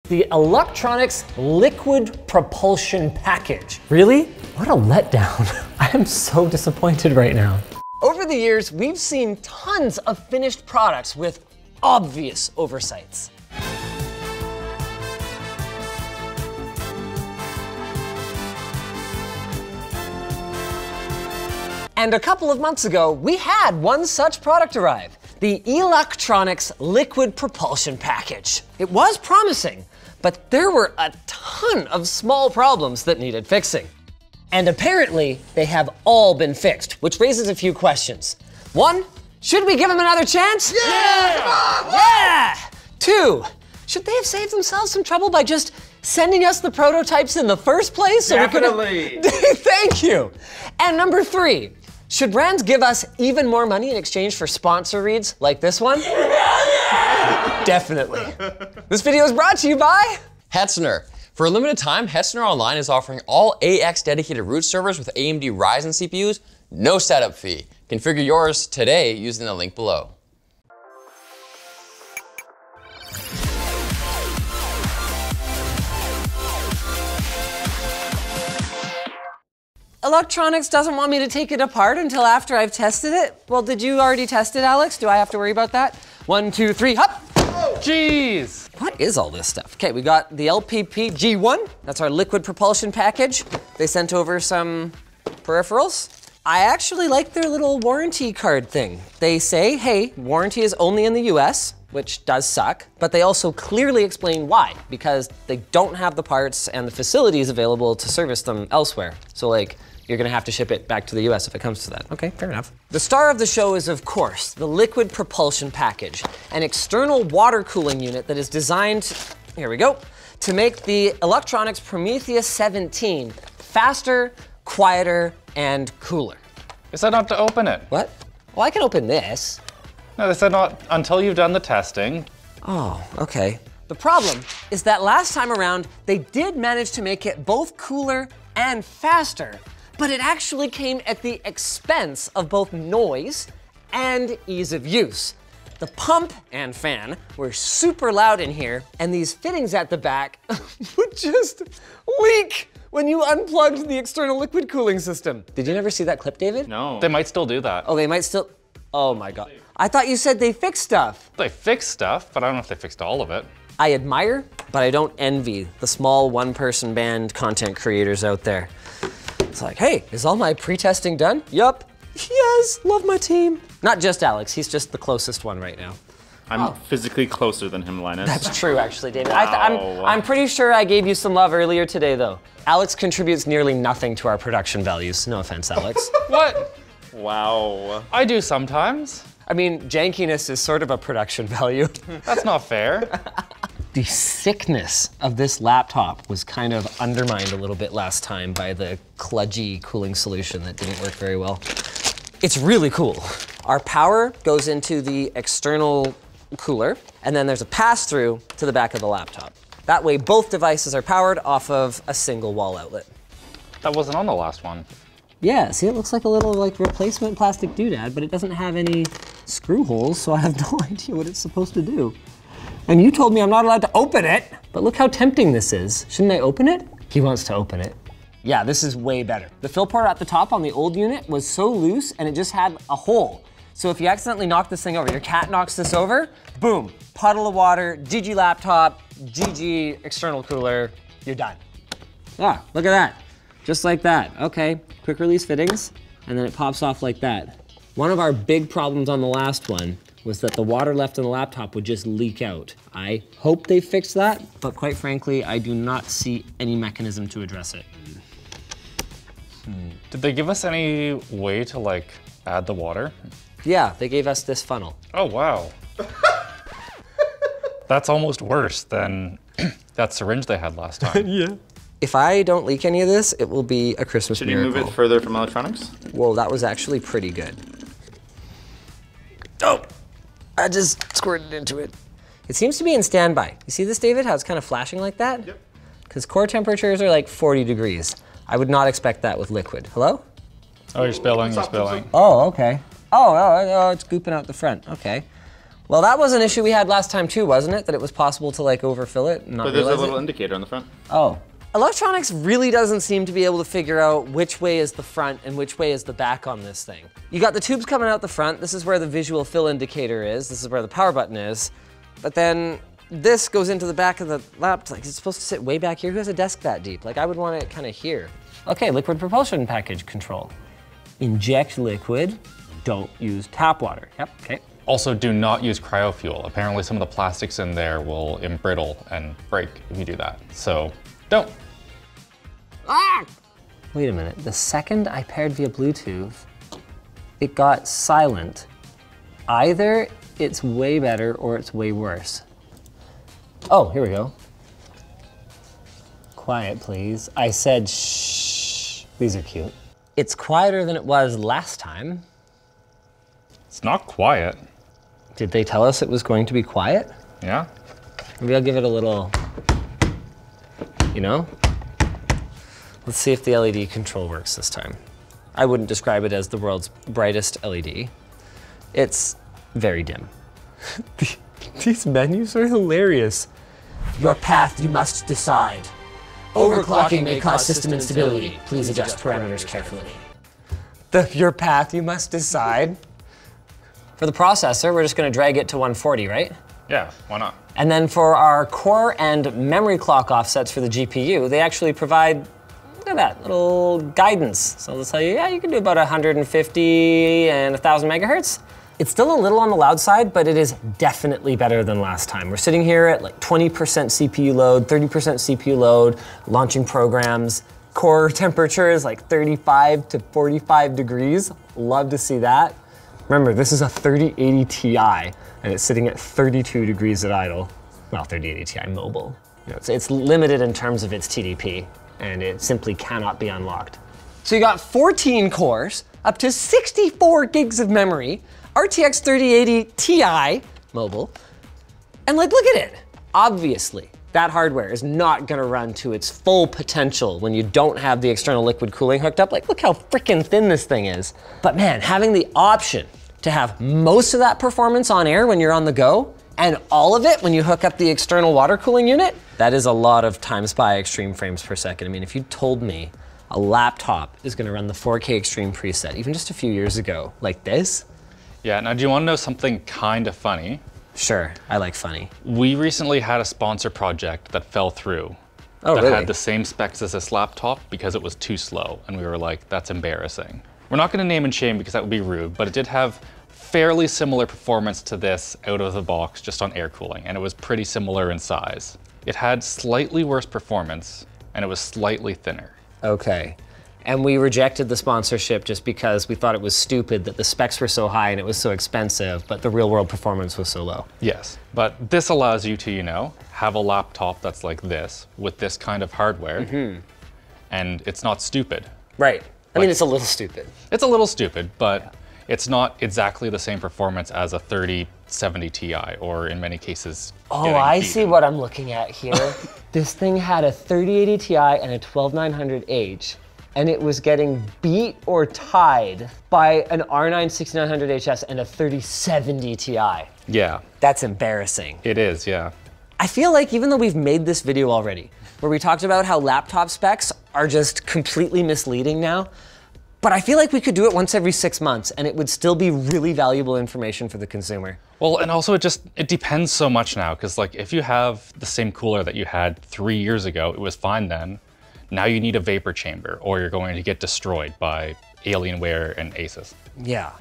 the Electronics Liquid Propulsion Package. Really? What a letdown. I am so disappointed right now. Over the years, we've seen tons of finished products with obvious oversights. And a couple of months ago, we had one such product arrive, the Electronics Liquid Propulsion Package. It was promising, but there were a ton of small problems that needed fixing. And apparently, they have all been fixed, which raises a few questions. One, should we give them another chance? Yeah! Come on! Yeah! Two, should they have saved themselves some trouble by just sending us the prototypes in the first place? So Definitely. We could Thank you. And number three, should brands give us even more money in exchange for sponsor reads like this one? Definitely. This video is brought to you by Hetzner. For a limited time, Hetzner Online is offering all AX dedicated root servers with AMD Ryzen CPUs, no setup fee. Configure yours today using the link below. Electronics doesn't want me to take it apart until after I've tested it. Well, did you already test it, Alex? Do I have to worry about that? 1, 2, 3, hop! Oh. Jeez! What is all this stuff? Okay, we got the LPP G1. That's our liquid propulsion package. They sent over some peripherals. I actually like their little warranty card thing. They say, hey, warranty is only in the US, which does suck, but they also clearly explain why, because they don't have the parts and the facilities available to service them elsewhere. So like, you're gonna have to ship it back to the US if it comes to that. Okay, fair enough. The star of the show is, of course, the liquid propulsion package, an external water cooling unit that is designed, here we go, to make the Electronics Prometheus 17 faster, quieter, and cooler. They said not to open it. What? Well, I can open this. No, they said not until you've done the testing. Oh, okay. The problem is that last time around, they did manage to make it both cooler and faster, but it actually came at the expense of both noise and ease of use. The pump and fan were super loud in here, and these fittings at the back would just leak when you unplugged the external liquid cooling system. Did you never see that clip, David? No. They might still do that. Oh, they might still, oh my God. I thought you said they fixed stuff. They fixed stuff, but I don't know if they fixed all of it. I admire, but I don't envy the small one-person band content creators out there. It's like, hey, is all my pre-testing done? Yup. Yes, love my team. Not just Alex, he's just the closest one right now. I'm physically closer than him, Linus. That's true, actually, David. Wow. I'm pretty sure I gave you some love earlier today, though. Alex contributes nearly nothing to our production values. No offense, Alex. What? Wow. I do sometimes. I mean, jankiness is sort of a production value. That's not fair. The sickness of this laptop was kind of undermined a little bit last time by the kludgy cooling solution that didn't work very well. It's really cool. Our power goes into the external cooler, and then there's a pass-through to the back of the laptop. That way, both devices are powered off of a single wall outlet. That wasn't on the last one. Yeah, see, it looks like a little like replacement plastic doodad, but it doesn't have any screw holes, so I have no idea what it's supposed to do. And you told me I'm not allowed to open it, but look how tempting this is. Shouldn't I open it? He wants to open it. Yeah, this is way better. The fill port at the top on the old unit was so loose and it just had a hole. So if you accidentally knock this thing over, your cat knocks this over, boom, puddle of water, GG laptop, GG external cooler, you're done. Ah, look at that. Just like that. Okay, quick release fittings, and then it pops off like that. One of our big problems on the last one was that the water left in the laptop would just leak out. I hope they fixed that, but quite frankly, I do not see any mechanism to address it. Did they give us any way to like add the water? Yeah, they gave us this funnel. Oh, wow. That's almost worse than that syringe they had last time. Yeah. If I don't leak any of this, it will be a Christmas miracle. Should you move it further from electronics? Whoa, that was actually pretty good. Oh, I just squirted into it. It seems to be in standby. You see this, David, how it's kind of flashing like that? Yep. Because core temperatures are like 40 degrees. I would not expect that with liquid. Hello? Oh, you're spilling, you're spilling. Oh, okay. Oh, it's gooping out the front, okay. Well, that was an issue we had last time too, wasn't it? That it was possible to like overfill it and not But there's a realize little it? indicator on the front. Oh. Electronics really doesn't seem to be able to figure out which way is the front and which way is the back on this thing. You got the tubes coming out the front. This is where the visual fill indicator is. This is where the power button is. But then this goes into the back of the laptop. Like, it's supposed to sit way back here. Who has a desk that deep? Like, I would want it kind of here. Okay, liquid propulsion package control. Inject liquid, don't use tap water. Yep, okay. Also, do not use cryofuel. Apparently some of the plastics in there will embrittle and break if you do that. So, don't. Ah! Wait a minute, the second I paired via Bluetooth, it got silent. Either it's way better or it's way worse. Oh, here we go. Quiet, please. I said shh. These are cute. It's quieter than it was last time. It's not quiet. Did they tell us it was going to be quiet? Yeah? Maybe I'll give it a little, you know? Let's see if the LED control works this time. I wouldn't describe it as the world's brightest LED. It's very dim. These menus are hilarious. Your path you must decide. Overclocking may cause system instability. Please adjust parameters carefully. Your path you must decide. For the processor, we're just gonna drag it to 140, right? Yeah, why not? And then for our core and memory clock offsets for the GPU, they actually provide, look at that, little guidance. So they'll tell you, yeah, you can do about 150 and 1,000 megahertz. It's still a little on the loud side, but it is definitely better than last time. We're sitting here at like 20% CPU load, 30% CPU load, launching programs. Core temperature is like 35 to 45 degrees. Love to see that. Remember, this is a 3080 Ti, and it's sitting at 32 degrees at idle. Well, 3080 Ti mobile. You know, it's limited in terms of its TDP, and it simply cannot be unlocked. So you got 14 cores, up to 64 gigs of memory, RTX 3080 Ti mobile, and like, look at it. Obviously, that hardware is not gonna run to its full potential when you don't have the external liquid cooling hooked up. Like, look how freaking thin this thing is. But man, having the option to have most of that performance on air when you're on the go, and all of it when you hook up the external water cooling unit, that is a lot of times by extreme frames per second. I mean, if you told me a laptop is gonna run the 4K extreme preset, even just a few years ago, like this. Yeah, now do you wanna know something kind of funny? Sure, I like funny. We recently had a sponsor project that fell through. Oh, that really? had the same specs as this laptop because it was too slow, and we were like, that's embarrassing. We're not gonna name and shame because that would be rude, but it did have fairly similar performance to this out of the box, just on air cooling, and it was pretty similar in size. It had slightly worse performance, and it was slightly thinner. Okay. And we rejected the sponsorship just because we thought it was stupid that the specs were so high and it was so expensive, but the real world performance was so low. Yes, but this allows you to, you know, have a laptop that's like this, with this kind of hardware, and it's not stupid. Right. I mean, it's a little stupid. It's a little stupid, but it's not exactly the same performance as a 3070 Ti, or in many cases, Oh, I see what I'm looking at here. This thing had a 3080 Ti and a 12900H, and it was getting beat or tied by an R9 6900HS and a 3070 Ti. Yeah, That's embarrassing. it is, yeah. I feel like even though we've made this video already, where we talked about how laptop specs are just completely misleading now, but I feel like we could do it once every 6 months and it would still be really valuable information for the consumer. Well, and also it depends so much now, because like if you have the same cooler that you had 3 years ago, it was fine then. Now you need a vapor chamber, or you're going to get destroyed by Alienware and Asus. Yeah.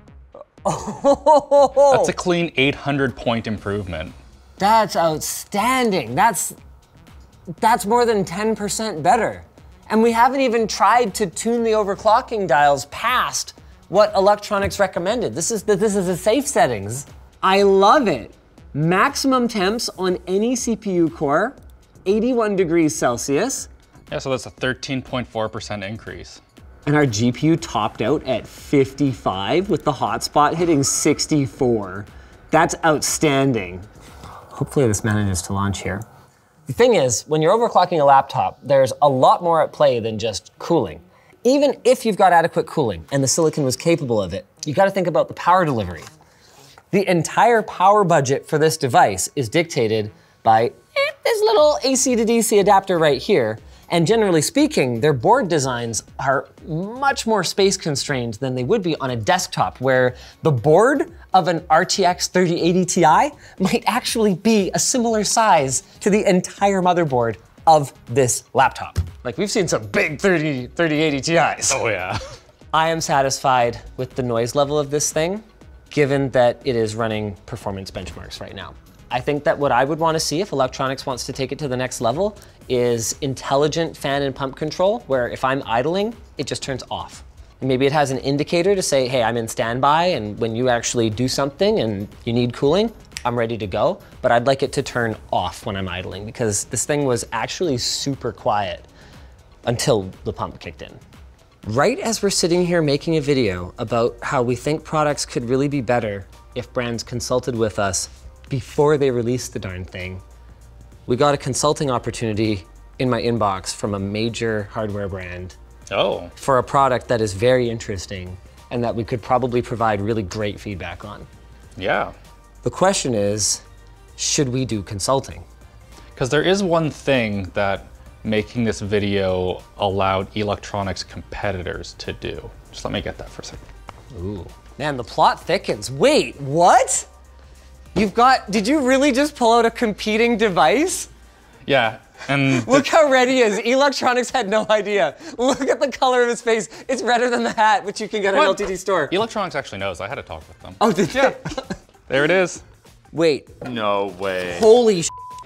That's a clean 800 point improvement. That's outstanding. That's more than 10% better. And we haven't even tried to tune the overclocking dials past what electronics recommended. This is the safe settings. I love it. Maximum temps on any CPU core, 81 degrees Celsius. Yeah, so that's a 13.4% increase. And our GPU topped out at 55 with the hotspot hitting 64. That's outstanding. Hopefully this manages to launch here. The thing is, when you're overclocking a laptop, there's a lot more at play than just cooling. Even if you've got adequate cooling and the silicon was capable of it, you gotta think about the power delivery. The entire power budget for this device is dictated by this little AC to DC adapter right here. And generally speaking, their board designs are much more space constrained than they would be on a desktop, where the board of an RTX 3080 Ti might actually be a similar size to the entire motherboard of this laptop. Like, we've seen some big 3080 Ti's. Oh yeah. I am satisfied with the noise level of this thing, given that it is running performance benchmarks right now. I think that what I would want to see if electronics wants to take it to the next level is intelligent fan and pump control, where if I'm idling, it just turns off. And maybe it has an indicator to say, hey, I'm in standby, and when you actually do something and you need cooling, I'm ready to go. But I'd like it to turn off when I'm idling, because this thing was actually super quiet until the pump kicked in. Right as we're sitting here making a video about how we think products could really be better if brands consulted with us before they released the darn thing, we got a consulting opportunity in my inbox from a major hardware brand for a product that is very interesting and that we could probably provide really great feedback on. Yeah. The question is, should we do consulting? Because there is one thing that making this video allowed electronics competitors to do. Just let me get that for a second. Ooh. Man, the plot thickens. Wait, what? You've got, did you really just pull out a competing device? Yeah, and Look how red he is. Electronics had no idea. Look at the color of his face. It's redder than the hat, which you can get at an LTD store. Electronics actually knows. I had to talk with them. Oh, did Yeah. There it is. Wait, No way. holy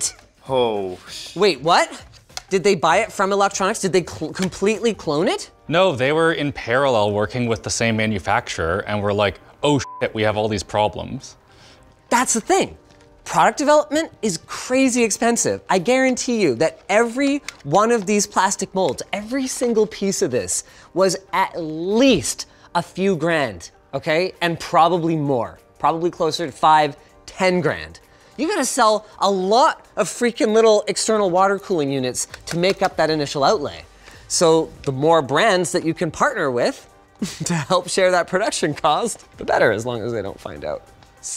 Oh, Wait, what? Did they buy it from Electronics? Did they completely clone it? No, they were in parallel working with the same manufacturer and were like, oh shit, we have all these problems. That's the thing. Product development is crazy expensive. I guarantee you that every one of these plastic molds, every single piece of this was at least a few grand, okay? And probably more, probably closer to 5, 10 grand. You gotta sell a lot of freaking little external water cooling units to make up that initial outlay. So the more brands that you can partner with to help share that production cost, the better, as long as they don't find out.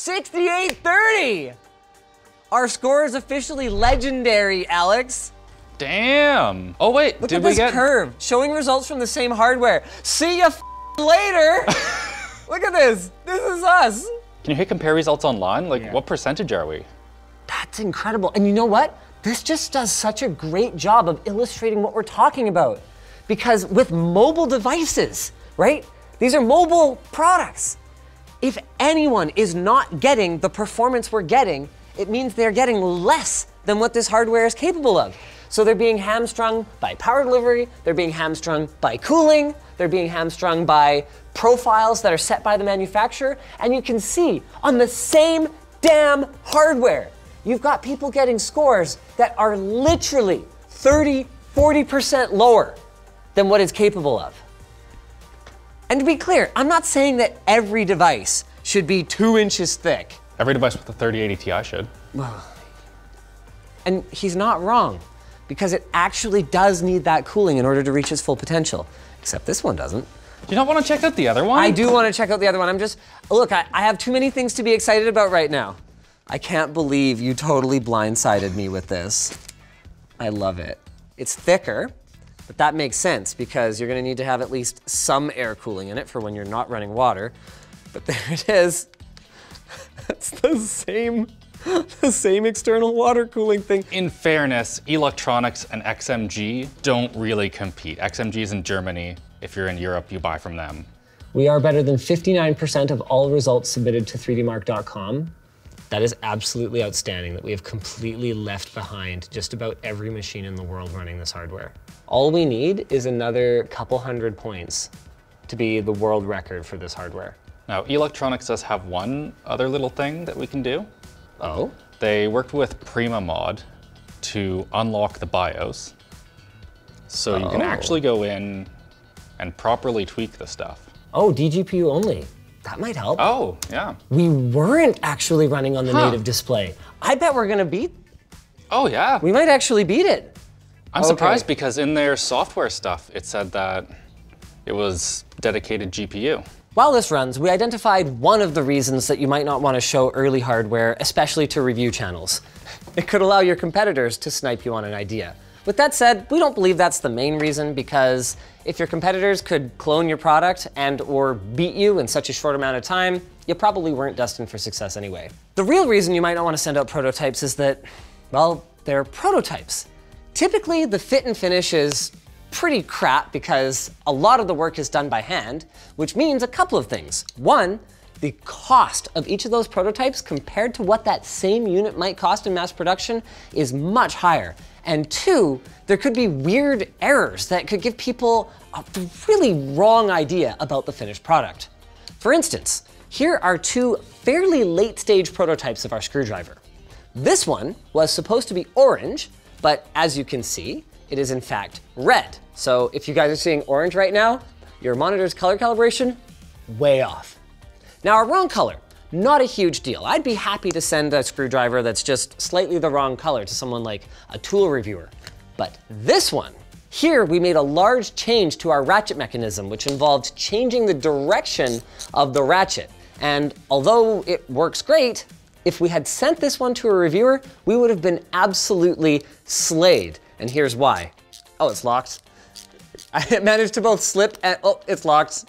6830! Our score is officially legendary, Alex. Damn. Oh wait, Look did at we this get curve, showing results from the same hardware. See ya later! Look at this, this is us. Can you hit compare results online? Like, what percentage are we? That's incredible. And you know what? This just does such a great job of illustrating what we're talking about. Because with mobile devices, right? These are mobile products. If anyone is not getting the performance we're getting, it means they're getting less than what this hardware is capable of. So they're being hamstrung by power delivery, they're being hamstrung by cooling, they're being hamstrung by profiles that are set by the manufacturer, and you can see on the same damn hardware, you've got people getting scores that are literally 30, 40% lower than what it's capable of. And to be clear, I'm not saying that every device should be 2 inches thick. Every device with the 3080 Ti should. And he's not wrong, because it actually does need that cooling in order to reach its full potential. Except this one doesn't. Do you not want to check out the other one? I do want to check out the other one. Look, I have too many things to be excited about right now. I can't believe you totally blindsided me with this. I love it. It's thicker, but that makes sense because you're gonna need to have at least some air cooling in it for when you're not running water. But there it is. It's the same external water cooling thing. In fairness, Electronics and XMG don't really compete. XMG is in Germany. If you're in Europe, you buy from them. We are better than 59% of all results submitted to 3dmark.com. That is absolutely outstanding that we have completely left behind just about every machine in the world running this hardware. All we need is another couple hundred points to be the world record for this hardware. Now, Electronics does have one other little thing that we can do. Oh? They worked with PrimaMod to unlock the BIOS. So you can actually go in and properly tweak the stuff. Oh, DGPU only. That might help. Oh, yeah. We weren't actually running on the native display. I bet we're gonna beat, Oh, yeah. we might actually beat it. I'm surprised because in their software stuff, it said that it was dedicated GPU. While this runs, we identified one of the reasons that you might not want to show early hardware, especially to review channels. It could allow your competitors to snipe you on an idea. With that said, we don't believe that's the main reason, because if your competitors could clone your product and or beat you in such a short amount of time, you probably weren't destined for success anyway. The real reason you might not want to send out prototypes is that, well, they're prototypes. Typically, the fit and finish is pretty crap because a lot of the work is done by hand, which means a couple of things. One, the cost of each of those prototypes compared to what that same unit might cost in mass production is much higher. And two, there could be weird errors that could give people a really wrong idea about the finished product. For instance, here are two fairly late stage prototypes of our screwdriver. This one was supposed to be orange, but as you can see, it is in fact red. So if you guys are seeing orange right now, your monitor's color calibration, way off. Now our wrong color, not a huge deal. I'd be happy to send a screwdriver that's just slightly the wrong color to someone like a tool reviewer. But this one, here we made a large change to our ratchet mechanism, which involved changing the direction of the ratchet. And although it works great, if we had sent this one to a reviewer, we would have been absolutely slayed. And here's why. Oh, it's locked. I managed to both slip and, oh, it's locked.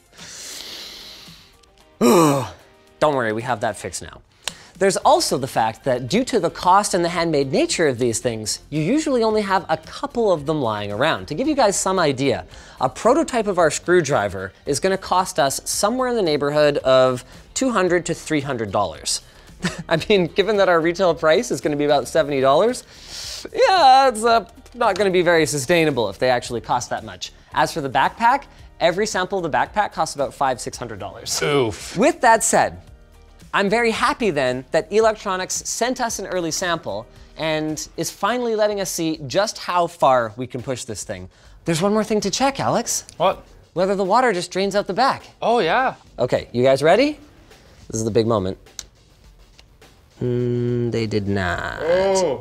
Don't worry, we have that fixed now. There's also the fact that due to the cost and the handmade nature of these things, you usually only have a couple of them lying around. To give you guys some idea, a prototype of our screwdriver is gonna cost us somewhere in the neighborhood of $200 to $300. I mean, given that our retail price is gonna be about $70, yeah, it's not gonna be very sustainable if they actually cost that much. As for the backpack, every sample of the backpack costs about $500 to $600. Oof. With that said, I'm very happy then that Electronics sent us an early sample and is finally letting us see just how far we can push this thing. There's one more thing to check, Alex. What? Whether the water just drains out the back. Oh yeah. Okay, you guys ready? This is the big moment. They did not. Oh.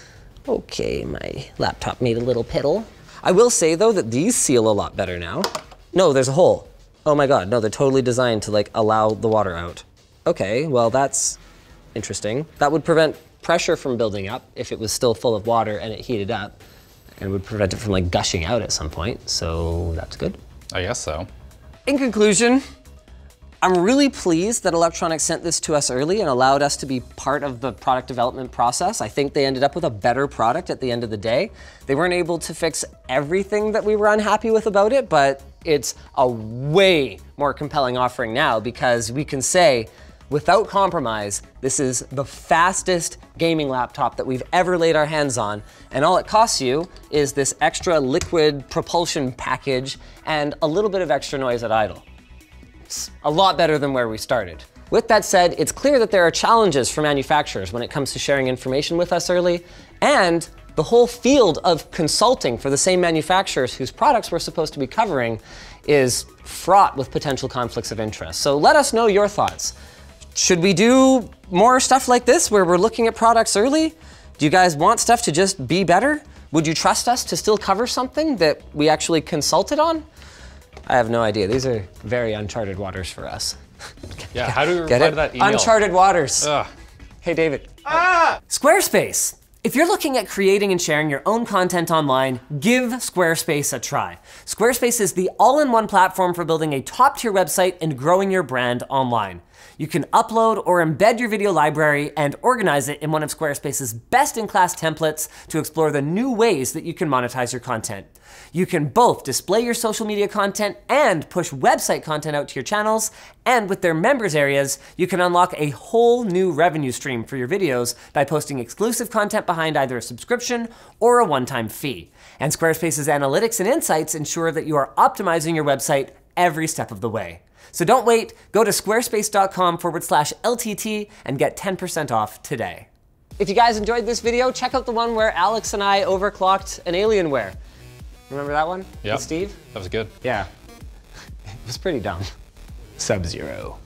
Okay, my laptop made a little piddle. I will say though that these seal a lot better now. No, there's a hole. Oh my God, no, they're totally designed to like allow the water out. Okay, well that's interesting. That would prevent pressure from building up if it was still full of water and it heated up, and would prevent it from like gushing out at some point, so that's good. I guess so. In conclusion, I'm really pleased that Electronics sent this to us early and allowed us to be part of the product development process. I think they ended up with a better product at the end of the day. They weren't able to fix everything that we were unhappy with about it, but it's a way more compelling offering now because we can say, without compromise, this is the fastest gaming laptop that we've ever laid our hands on, and all it costs you is this extra liquid propulsion package and a little bit of extra noise at idle. It's a lot better than where we started. With that said, it's clear that there are challenges for manufacturers when it comes to sharing information with us early, and the whole field of consulting for the same manufacturers whose products we're supposed to be covering is fraught with potential conflicts of interest. So let us know your thoughts. Should we do more stuff like this where we're looking at products early? Do you guys want stuff to just be better? Would you trust us to still cover something that we actually consulted on? I have no idea. These are very uncharted waters for us. Yeah, how do we Get reply it? to that email? Uncharted waters. Ugh. Hey, David. Squarespace. If you're looking at creating and sharing your own content online, give Squarespace a try. Squarespace is the all-in-one platform for building a top-tier website and growing your brand online. You can upload or embed your video library and organize it in one of Squarespace's best-in-class templates to explore the new ways that you can monetize your content. You can both display your social media content and push website content out to your channels, and with their members areas, you can unlock a whole new revenue stream for your videos by posting exclusive content behind either a subscription or a one-time fee. And Squarespace's analytics and insights ensure that you are optimizing your website every step of the way. So don't wait, go to squarespace.com/LTT and get 10% off today. If you guys enjoyed this video, check out the one where Alex and I overclocked an Alienware. Remember that one? Yeah. With Steve? That was good. Yeah. It was pretty dumb. Sub-Zero.